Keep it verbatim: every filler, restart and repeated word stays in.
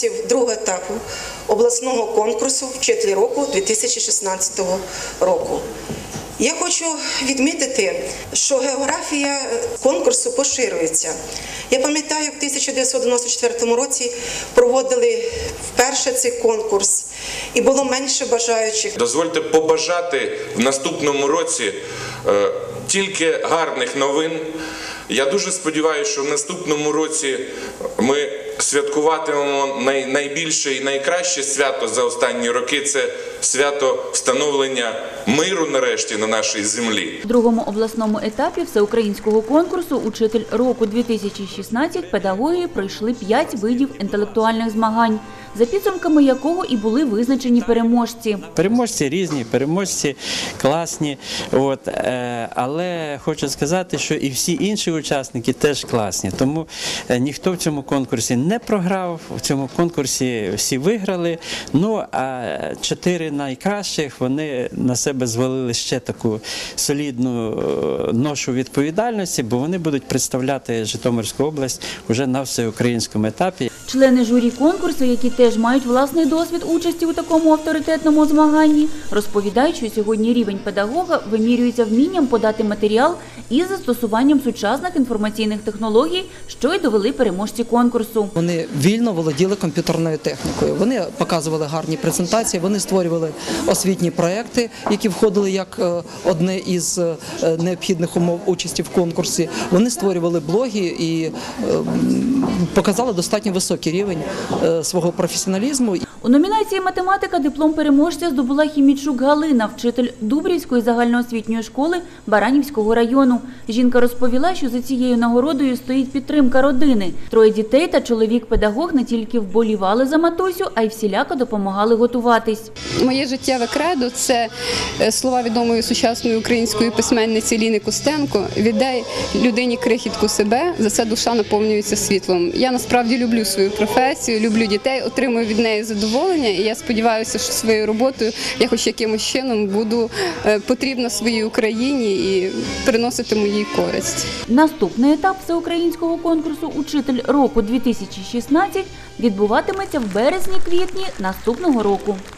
переможців другого етапу обласного конкурсу «Вчитель року» дві тисячі шістнадцятого року. Я хочу відмітити, що географія конкурсу поширюється. Я пам'ятаю, в тисяча дев'ятсот дев'яносто четвертому році проводили вперше цей конкурс, і було менше бажаючих. Дозвольте побажати в наступному році е, тільки гарних новин. Я дуже сподіваюся, що в наступному році ми святкуватимемо най, найбільше і найкраще свято за останні роки – це свято встановлення миру нарешті на нашій землі. В другому обласному етапі всеукраїнського конкурсу «Учитель року дві тисячі шістнадцять» педагоги пройшли п'ять видів інтелектуальних змагань, за підсумками якого і були визначені переможці. Переможці різні, переможці класні, от, е, але хочу сказати, що і всі інші учасники теж класні, тому е, ніхто в цьому конкурсі не програв, в цьому конкурсі всі виграли, ну а чотири найкращих, вони на себе звалили ще таку солідну ношу відповідальності, бо вони будуть представляти Житомирську область вже на всеукраїнському етапі. Члени журі конкурсу, які теж мають власний досвід участі у такому авторитетному змаганні, розповідають, що сьогодні рівень педагога вимірюється вмінням подати матеріал із застосуванням сучасних інформаційних технологій, що й довели переможці конкурсу. Вони вільно володіли комп'ютерною технікою, вони показували гарні презентації, вони створювали освітні проекти, які входили як одне із необхідних умов участі в конкурсі. Вони створювали блоги і показали достатньо високий рівень свого професіоналізму. У номінації «Математика» диплом переможця здобула Хімічук Галина, вчитель Дубрівської загальноосвітньої школи Баранівського району. Жінка розповіла, що за цією нагородою стоїть підтримка родини. Троє дітей та чоловік-педагог не тільки вболівали за матусю, а й всіляко допомагали готуватись. Моє життєве кредо – це слова відомої сучасної української письменниці Ліни Костенко: «Віддай людині крихітку себе, за це душа наповнюється світлом». Я насправді люблю свою професію, люблю дітей, отримую від неї задоволення, і я сподіваюся, що своєю роботою я хоч якимось чином буду потрібна своїй Україні і приноситиму їй користь. Наступний етап всеукраїнського конкурсу «Учитель року дві тисячі шістнадцять» відбуватиметься в березні-квітні наступного року.